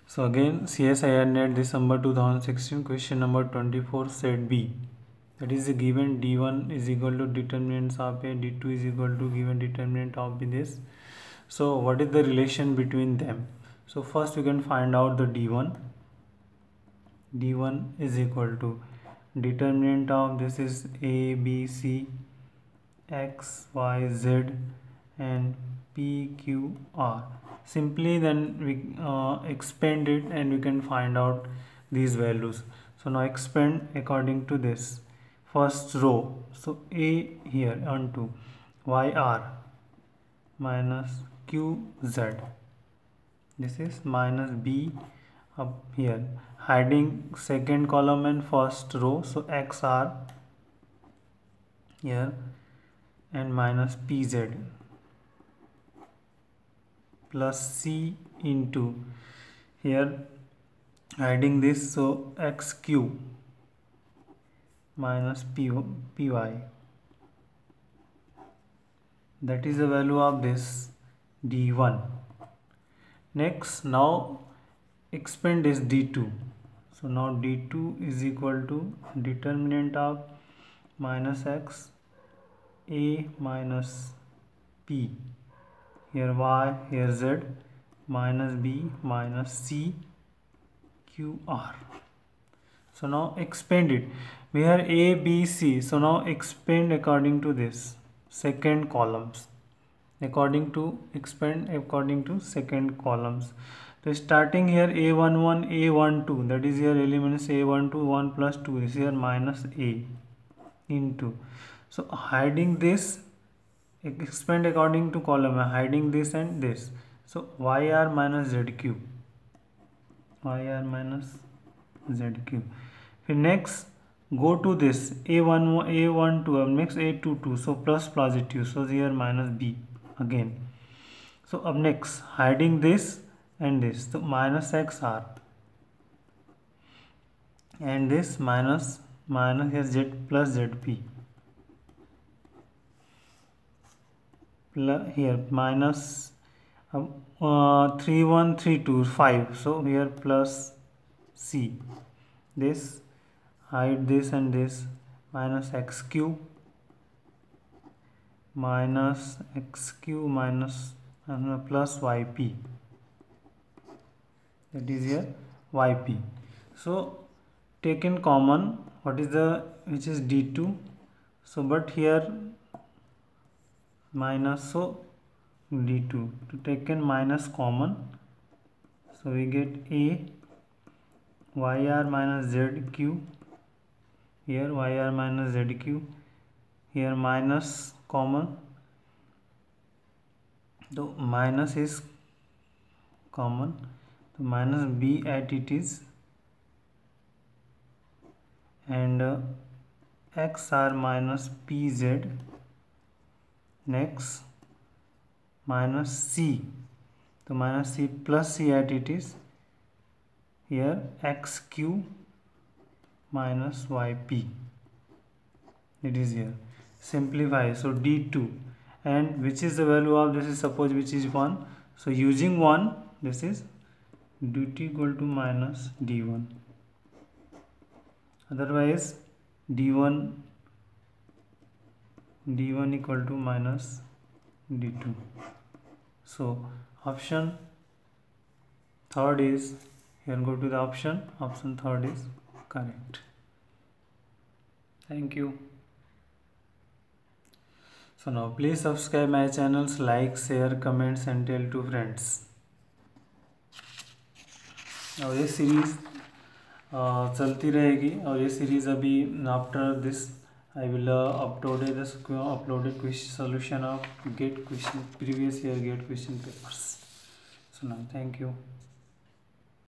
So again, CSIR NET December 2016 question number 24 set B. That is the given D1 is equal to determinants of A, D2 is equal to given determinant of B this. So what is the relation between them? So first we can find out the D1. D1 is equal to determinant of this is A, B, C, X, Y, Z and P, Q, R. Simply then we expand it and we can find out these values. So now expand according to this first row. So A here onto YR minus QZ. This is minus B up here, hiding second column and first row. So XR here and minus PZ plus C into here hiding this, so XQ minus PY. That is the value of this D1. Next, now expand this D2. So now D2 is equal to determinant of minus X, A minus P, here Y, here Z, minus B minus C, Q, R. So now expand it. We have A, B, C. So now expand according to this second columns. Expand according to second columns. So starting here A11, A12, that is here elements A12, 1 plus 2 is here minus A into. So hiding this, expand according to column, hiding this and this. So YR minus ZQ. YR minus ZQ. Next, go to this A11, A12, next A22. So plus positive. So here minus B again. So up next, hiding this and this. So minus XR and this minus here Z plus ZP. Here minus 3, 1, 3, 2, 5. So here plus C. This, hide this and this, minus XQ minus XQ minus plus YP. That is here YP. So taken common, what is the, which is D2. So but here minus, so D2 to taken minus common. So we get A YR minus ZQ, here YR minus ZQ, here minus common, so minus is common, so minus B at it is, and XR minus PZ. Next minus C, so minus C plus C at it is, here XQ minus YP. It is here. Simplify. So D2, and which is the value of this is, suppose which is 1. So using 1, this is D2 equal to minus D1. Otherwise D1 equal to minus D2. So option third is, here go to the option third is correct. Thank you. So now please subscribe my channels, like, share, comments and tell to friends. और ये series चलती रहेगी, और ये series अभी after this I will uploaded question solution of GATE question, previous year GATE question papers. So now thank you.